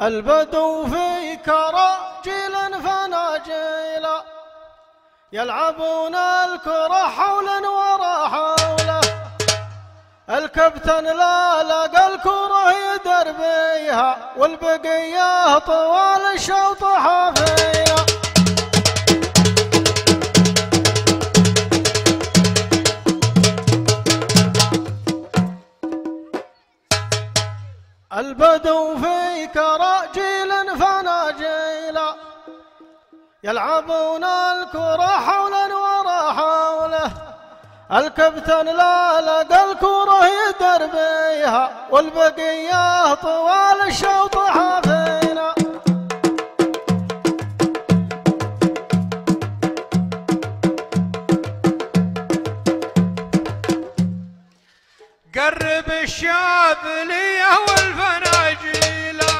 البدو في كراجيل فناجيلا يلعبون الكرة حولا ورا حوله. الكابتن لا لقى الكرة يدر بيها والبقية طوال الشوط حافية. البدو في كراجيل فناجيلا يلعبون الكرة حولا ورا حوله. الكابتن لا لقى الكرة يدر بيها والبقية طوال الشوط حافينا. قرب الشاذلية والفناجيلة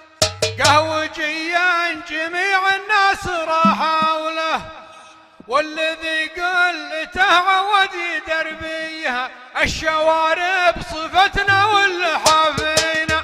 قهوجيا جميع الناس راحوله. والذي قلته عود يدر بيها الشوارب صفتنا والحافينا.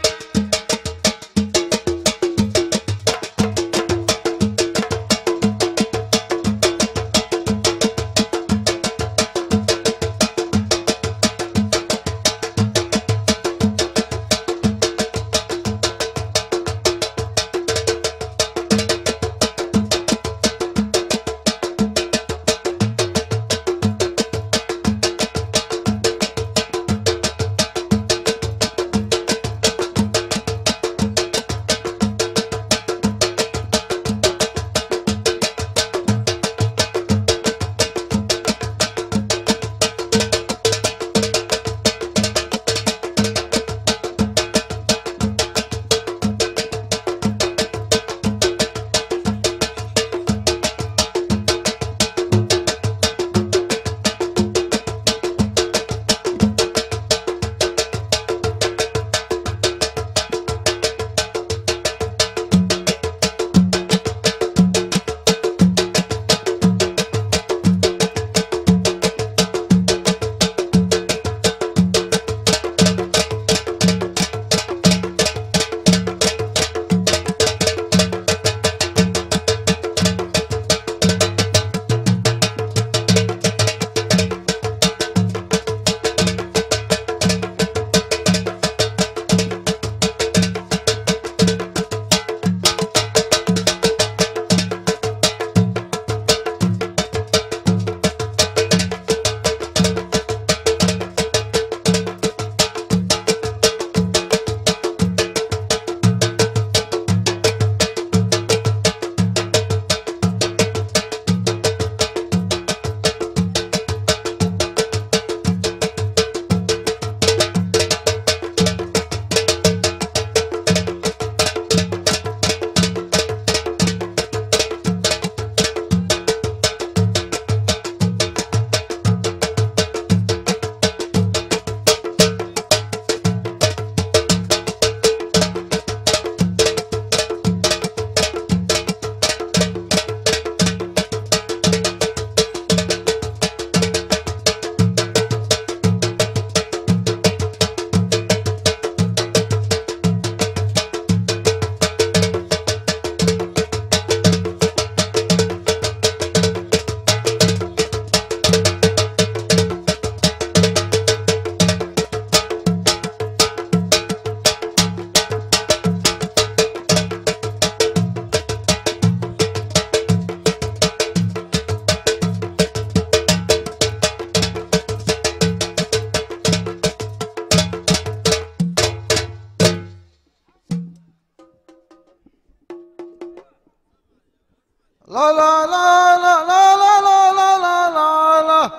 لا لا لا لا لا لا لا لا لا لا لا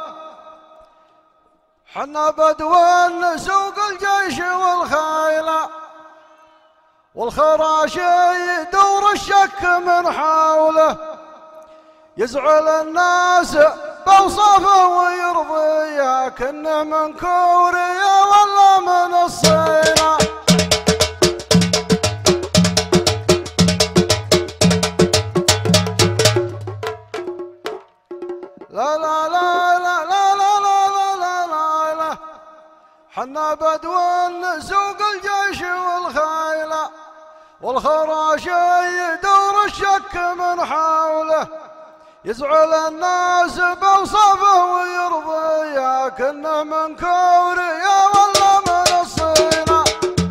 حنا بدو نسوق الجيش والخيل والخراشي يدور الشك من حوله. يزعل الناس بوصفه ويرضيه كنه من كوريا ولا من الصين. لا لا لا لا لا لا لا لا لا لا حنا بدو نسوق الجيش والخيل والخراشي يدور الشك من حوله، يزعل الناس بوصفه ويرضيه كنه من كوريا ولا من الصينة.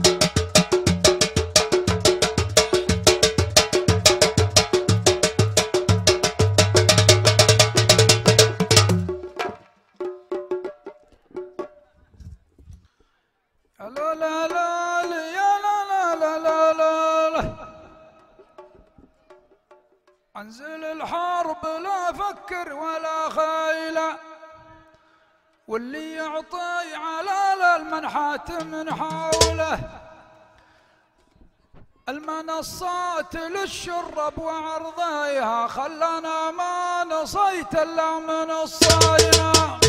لا لا لا يا لا لا لا لا لا، انزل الحرب لا فكر ولا خيله، واللي يعطي على المنحات من حوله، المنصات للشرب وعرضيها خلانا ما نصيت الا من الصاينه.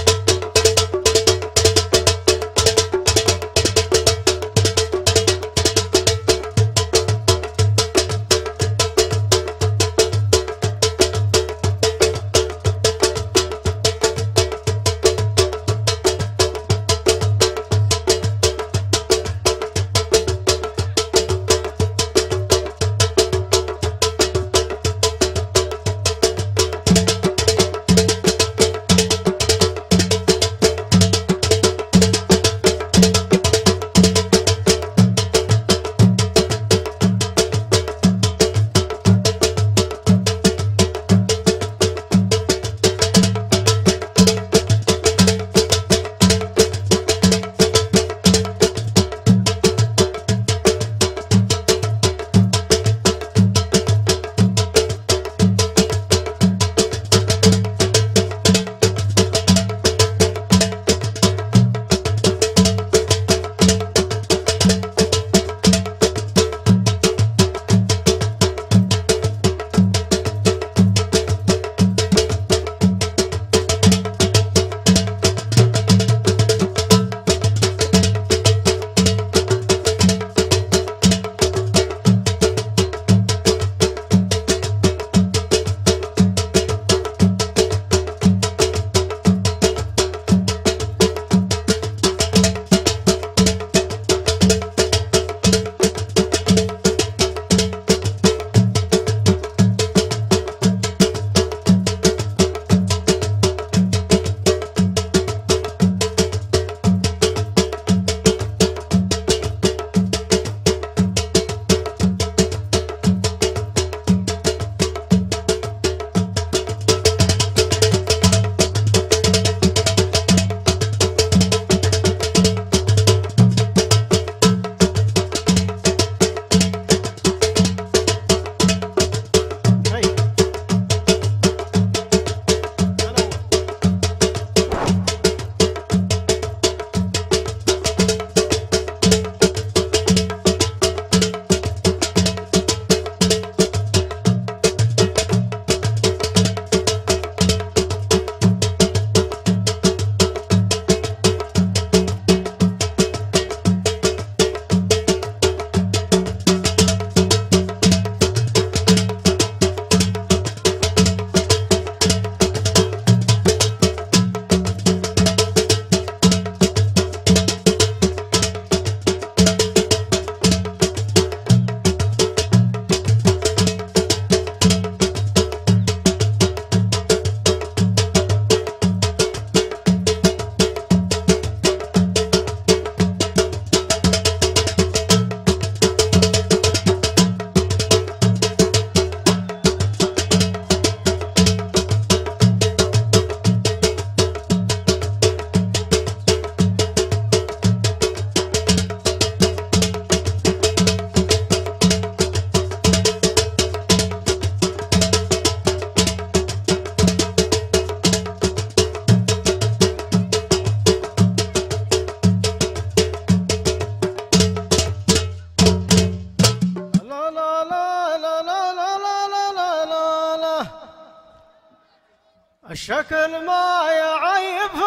الشكل ما يعيب في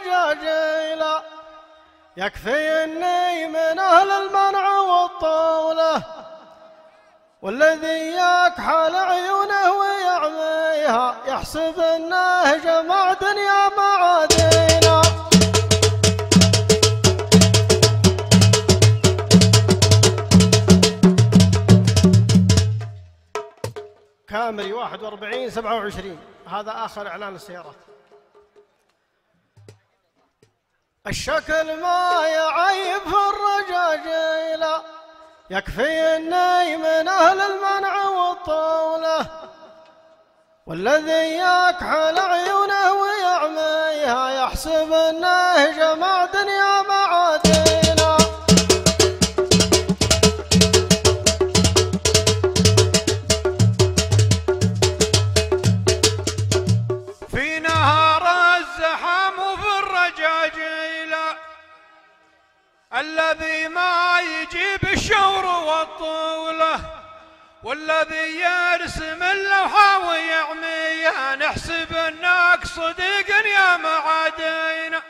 الرجاجيلة، يكفي اني من اهل المنع والطولة، والذي يكحل عيونه ويعميها يحسب انه جمع دنيا مع دينا. العامري 41/27. هذا آخر إعلان السيارات. الشكل ما يعيب في الرجاجيلة، يكفي اني من اهل المنع والطولة، والذي يكحل عيونه ويعميها يحسب انه جمع دنيا مع دينا. في نهار الزحام وفي الرجاجيلة الذي ما يجيب الشور والطولة، والذي يرسم اللوحة ويعميها نحسب انك صديق يا معادينا.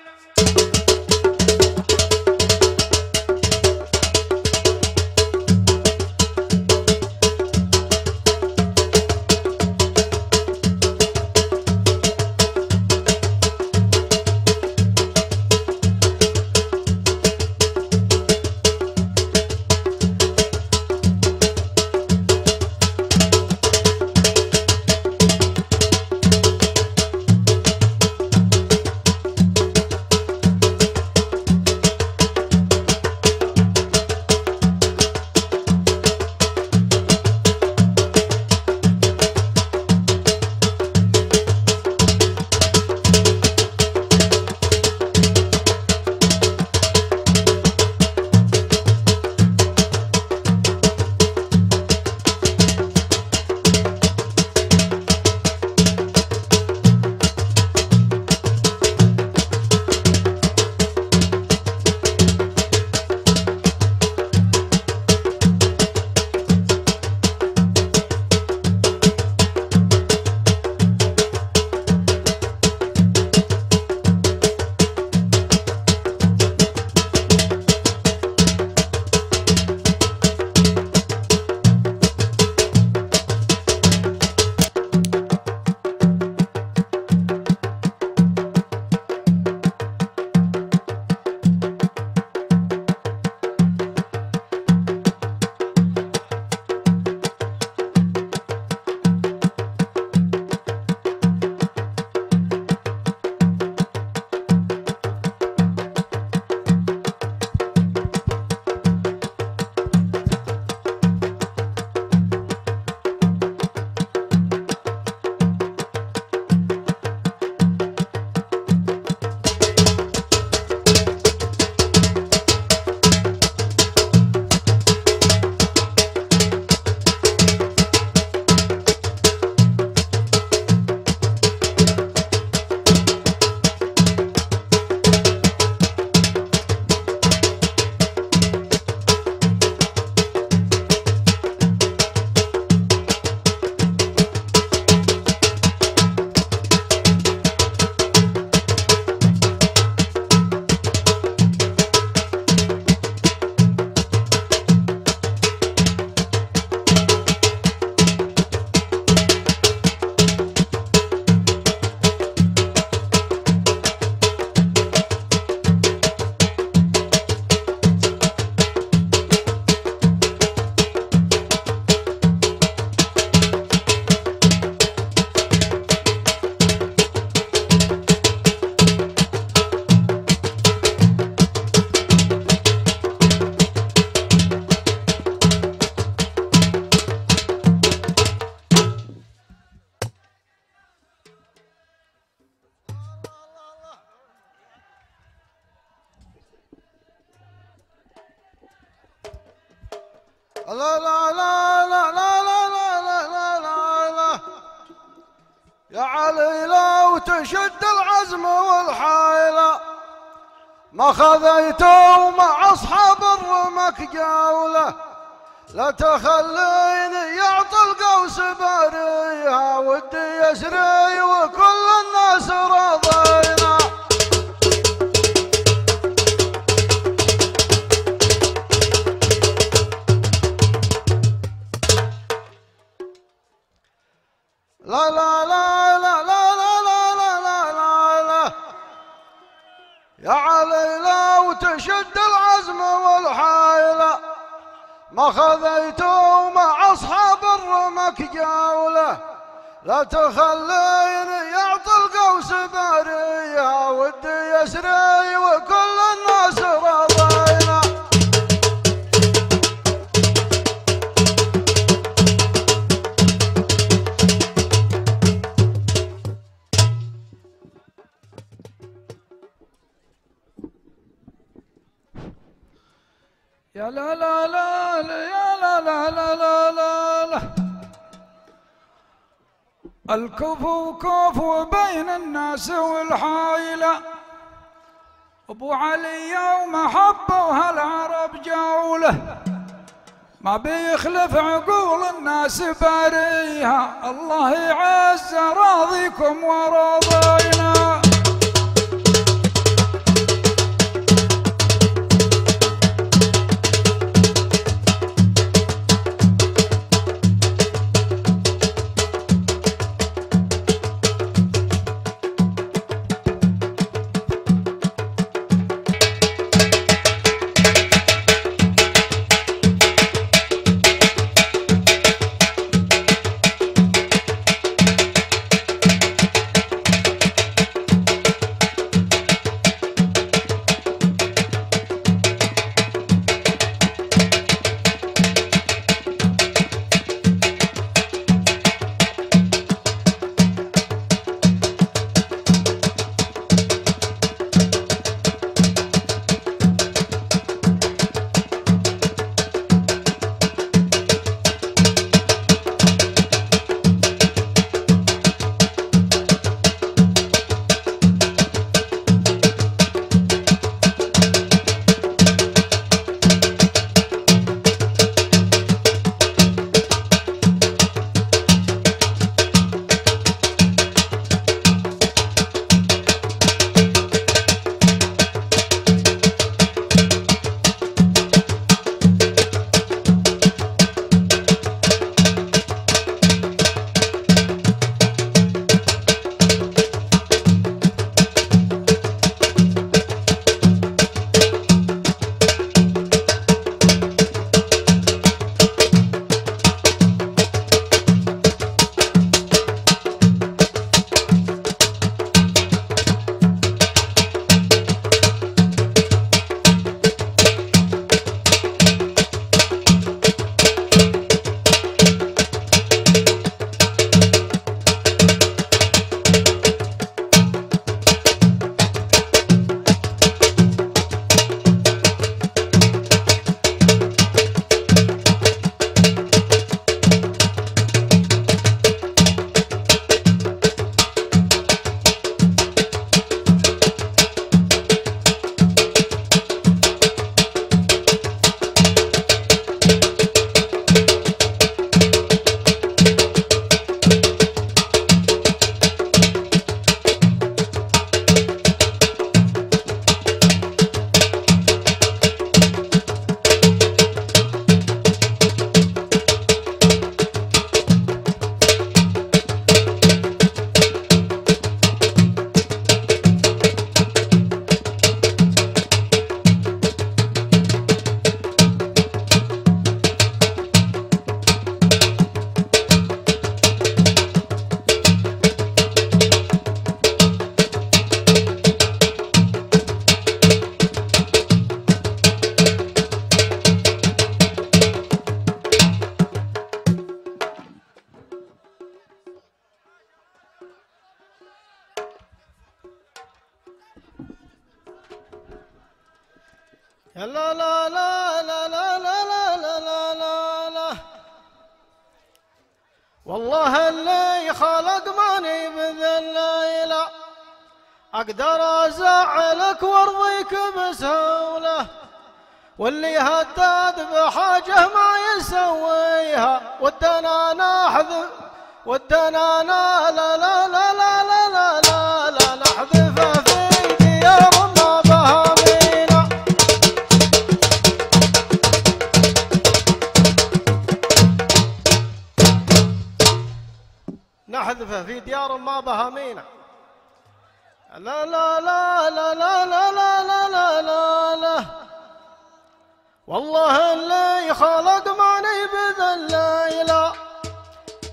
لا لا لا لا لا لا لا لا لا لا يا علي لو تشد العزم والحيلة ما خذيته مع أصحاب الرمك جولة، لا تخليني يعطي القوس بريها ودي يسري وكل الناس راضينا. لا لا لا لا لا لا لا لا لا لا يا علي لو تشد العزم والحيلة ما خذيته مع أصحاب الرمك جولة لا تخليني يعطي القوس برية ودي يسري وكل الناس راضينا. يا لا لا لا لا يا لا لا لا لا لا لا الكفو كفو بين الناس والحايلة أبو علي يوم حبوها العرب جولة ما بيخلف عقول الناس باريها الله يعز راضيكم وراضينا. لا لا لا لا لا لا لا لا لا لا لا والله اللي خلق ماني بذليلة أقدر أزعلك وارضيك بسهولة واللي هداد بحاجة ما يسويها ودنا نحذف ودنا لا لا لا لا لا لا لا لا نحذفه في ديار ما بها مينا نحذفه في ديار ما بها مينا لا لا لا لا لا لا لا لا لا لا لا والله اللي خلق ماني بذليلة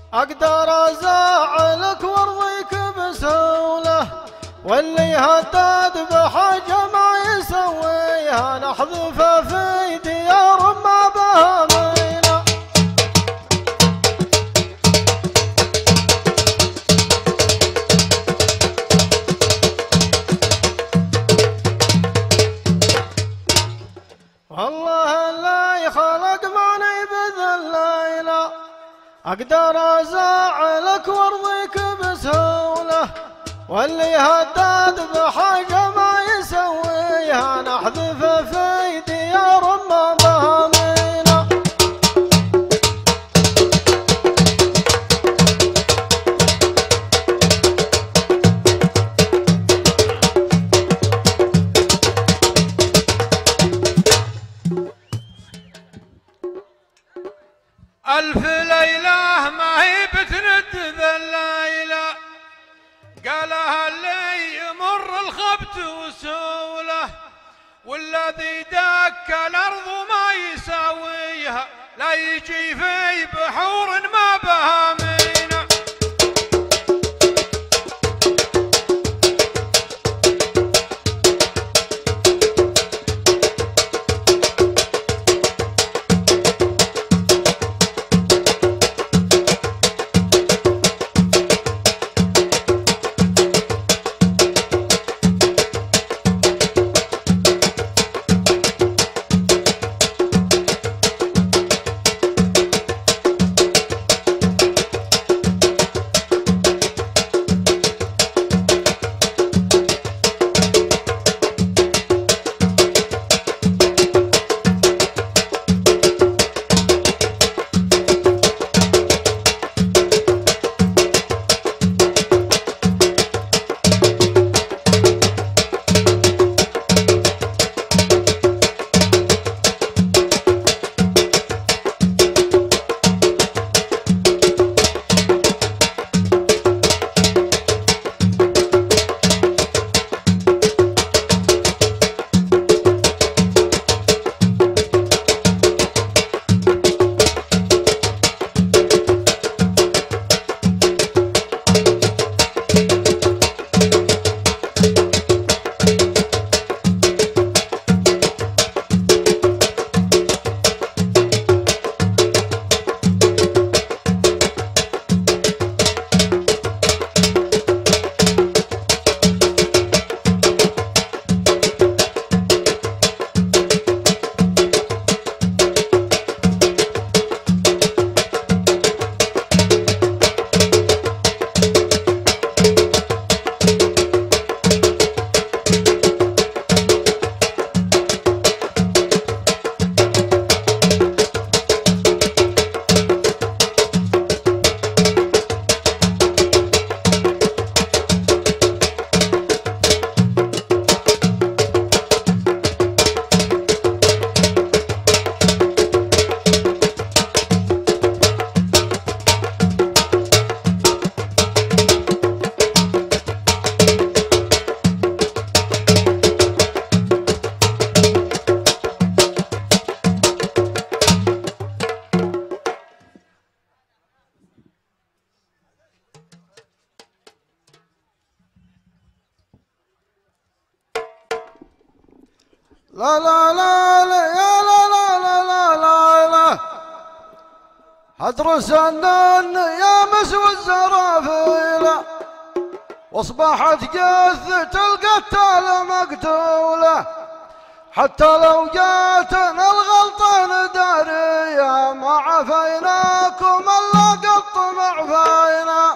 أقدر أزعلك وارضيك بسهولة، واللي هدد بحاجة ما يسويها نحذفه في ديار ما بها مينا. والله اللي خلق معني بذليلة، أقدر أزعلك وارضيك بسهولة، واللي هدد بحاجة ما يسويها نحذفه في ديار ما بها مينا. ألف ليلة ما هي بتند ذا الليلة، قالها اللي يمر الخبت وسوله، والذي دك الأرض ما يساويها لا يجي في بحور ما بها مينا. لا لا لا لا يا لا لا لا لا لا لا هدرس النن يا مسوى الزرافيلة، واصبحت جثة القتال مقتولة، حتى لو جاتنا الغلطة نداريها ما عفيناكم الا قط معفينا.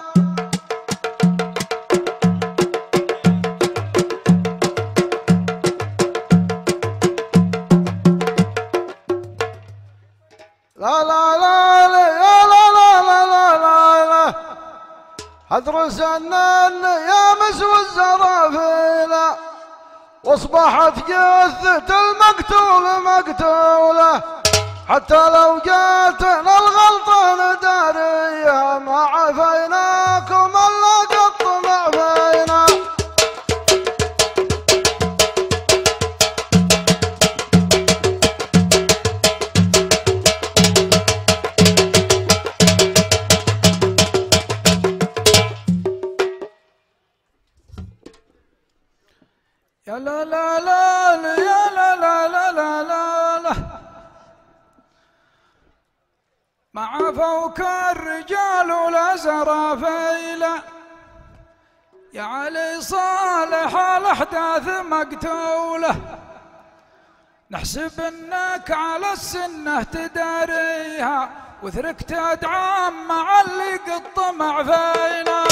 لا لا لا لا يا لا لا لا لا لا لا هدرس النن يا مسوى الزرافيلة، واصبحت جثة المقتول مقتولة، حتى لو جاتنا الغلطة نداريها ما عفيناكم الا قط معفينا. لا لا لا لا يا لا لا لا لا لا لا. مع فوق الرجال ولا زرافيله يا علي صالح الأحداث مقتوله. نحسب انك على السنة تداريها وثرك تدعم مع اللي قد طمع فينا.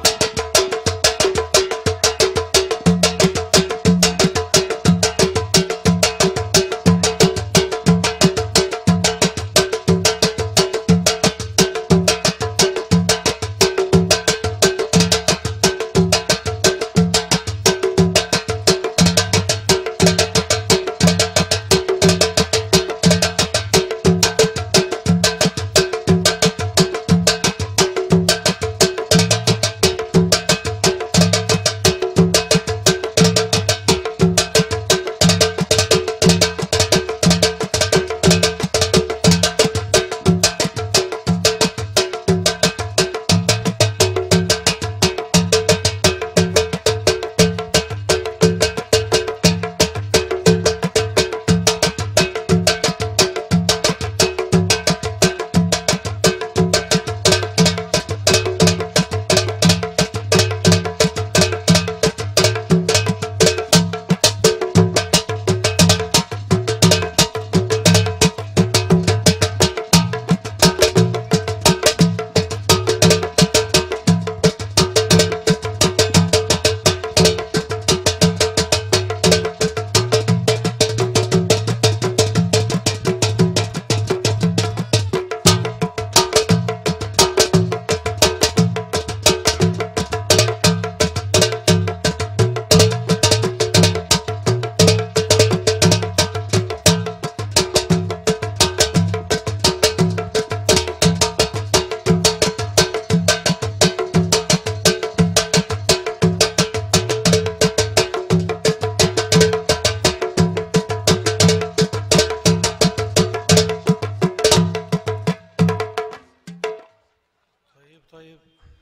طيب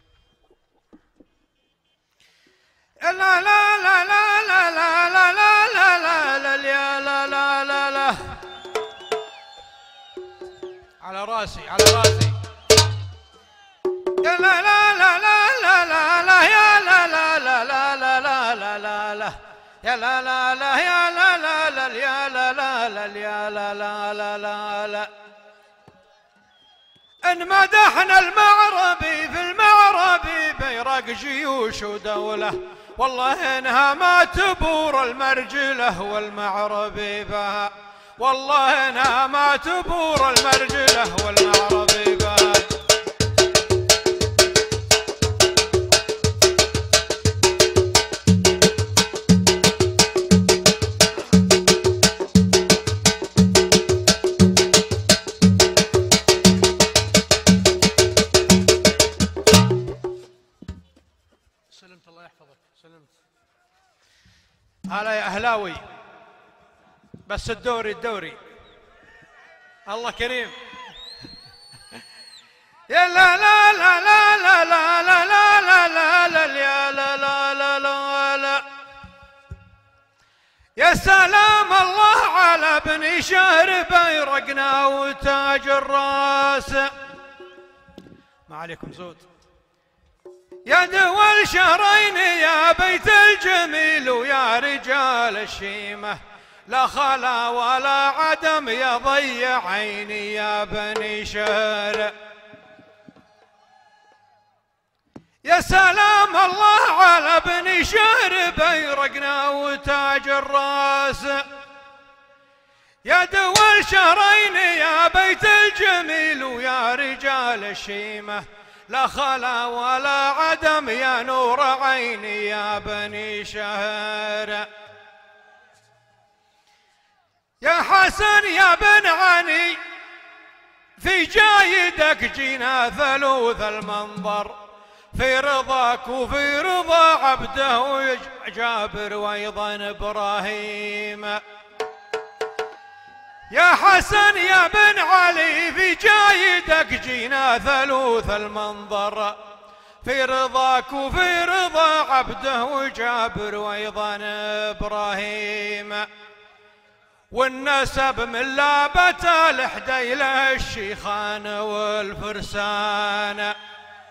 لا لا لا لا لا لا لا لا لا لا لا لا لا لا على راسي على راسي. يا لا لا لا لا لا لا يا لا لا لا لا لا لا لا لا يا لا لا لا يا لا لا لا يا لا لا لا يا لا لا لا لا لا. إن مدحنا المعربي في المعربي بيرق جيوش ودولة، والله إنها ما تبور المرجلة والمعربي بها، والله إنها ما تبور المرجلة والمعربي بها. سلمت الله يحفظك. سلمت. هلا يا أهلاوي، بس الدوري الله كريم. يا لا لا لا لا لا لا لا لا لا لا يا لا لا لا لا لا. يا سلام الله على بني شهر بيرقنا وتاج الراس. ما عليكم زود. يا دول شهرين يا بيت الجميل ويا رجال الشيمة، لا خلا ولا عدم يضيع عيني يا بني شهر. يا سلام الله على بني شهر بيرقنا وتاج الراس. يا دول شهرين يا بيت الجميل ويا رجال الشيمة، لا خلا ولا عدم يا نور عيني يا بني شهر. يا حسن يا بن علي في جايدك جينا ثلوث المنظر، في رضاك وفي رضا عبده جابر وايضا ابراهيم. يا حسن يا بن علي في جايدك جينا ثلوث المنظر، في رضاك وفي رضا عبده وجابر وأيضا إبراهيم. والنسب من لابة الحديل الشيخان والفرسان،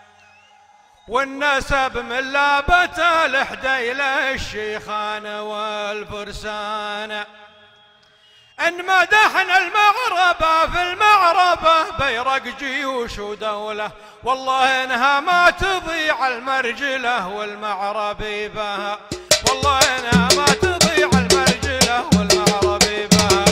والنسب من لابة الحديل الشيخان والفرسان. إن مدحنا المعربة في المعربة بيرق جيوش ودولة، والله إنها ما تضيع المرجلة والمعربي بها، والله إنها ما تضيع المرجلة والمعربي بها.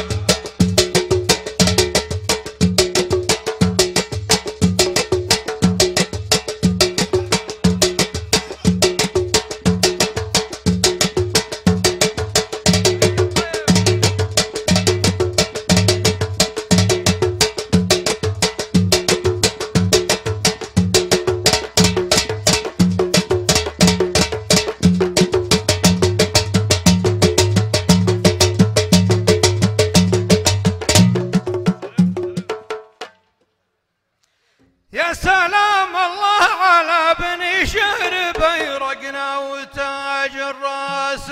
يا سلام الله على بني شهر بيرقنا وتاج الراس،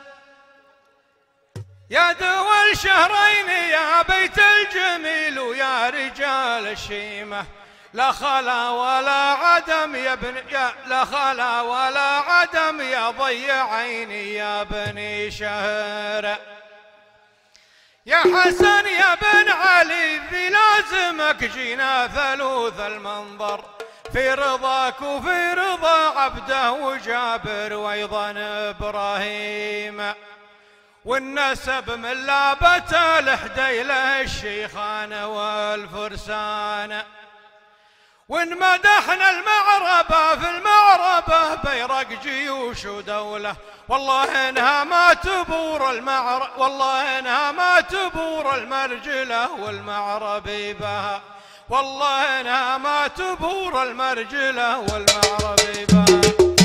يا دول الشهرين يا بيت الجميل ويا رجال الشيمة. لا خلا ولا عدم يا لا خلا ولا عدم يا ضيع عيني يا بني شهر. يا حسن يا بن علي في لازمك جينا ثلوث المنظر، في رضاك وفي رضا عبده وجابر وأيضا إبراهيم. والنسب من لابة الحديل الشيخان والفرسان. وإن مدحنا المعربة في المعربة بيرق جيوش ودولة، والله إنها ما تبور والله إنها ما تبور المرجلة والمعربي بها، والله إنها ما تبور المرجلة والمعربي بها.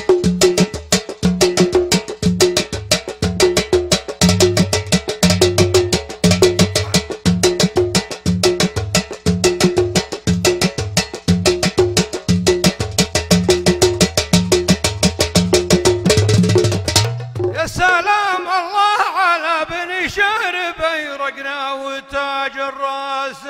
سلام الله على بني شهر بيرقنا وتاج الراس،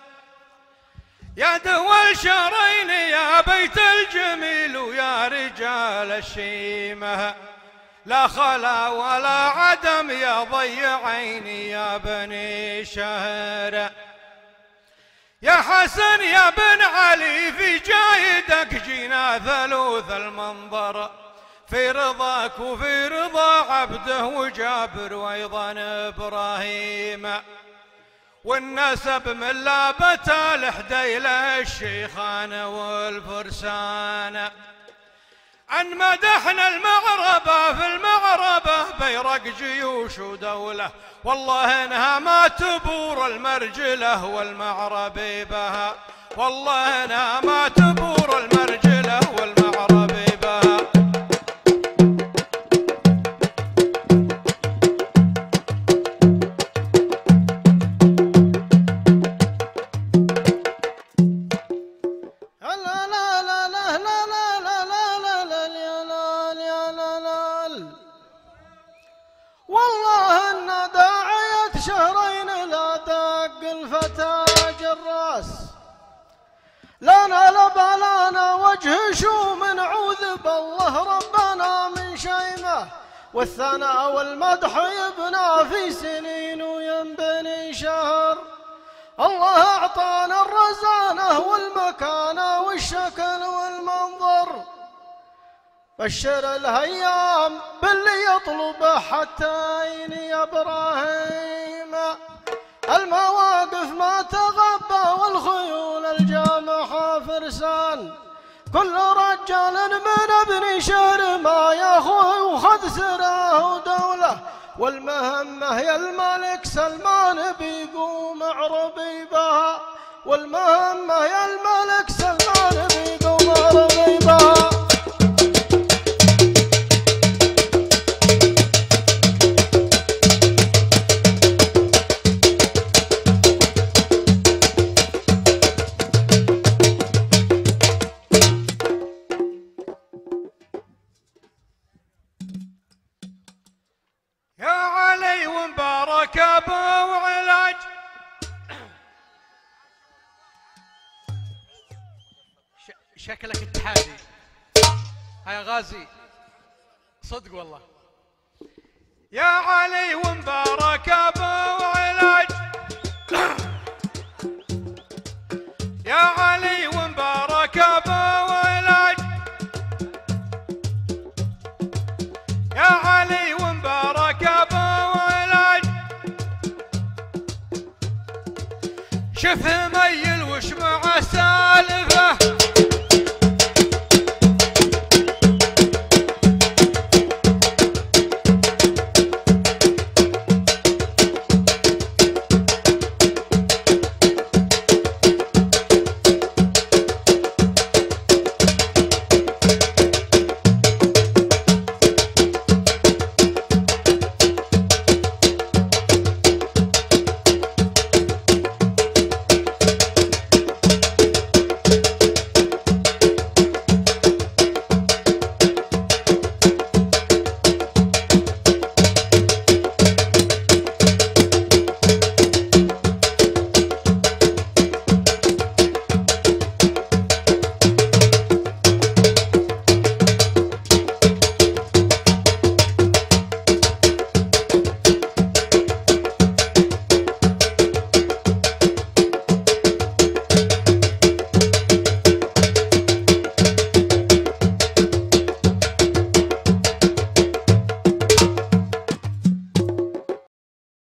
يا دول شهرين يا بيت الجميل ويا رجال الشيمة. لا خلا ولا عدم يا ضيع عيني يا بني شهر. يا حسن يا بن علي في جايدك جينا ثلوث المنظر، في رضاك وفي رضا عبده وجابر وأيضا إبراهيم. والنسب من لابة الحديل الشيخان والفرسان. عن مدحنا المعربة في المعربة بيرق جيوش ودولة، والله إنها ما تبور المرجلة والمعربي بها، والله إنها ما تبور المرجلة والمعربي بها. والله إن داعية شهرين لا دق الفتاج الراس، لنا لبلانا وجه شوم نعوذ بالله ربنا من شيمه، والثناء والمدح يبنى في سنين وينبني شهر. الله أعطانا الرزانة والمكانة والشكل والمنظر، بشر الهيام باللي يطلبه حتى عيني يا ابراهيم. المواقف ما تغبى والخيول الجامحة فرسان، كل رجال من ابن شهر ما ياخذ سراه ودوله، والمهمة يا الملك سلمان بيقوم عربي بها، والمهمة يا الملك سلمان بيقوم عربي بها. مبارك ابو علاج. شكلك اتحادي. هيا غازي صدق والله. يا علي ومبارك ابو علاج، يا علي ومبارك ابو علاج، يا علي ومبارك ابو علاج. شف ميل وش مع سالف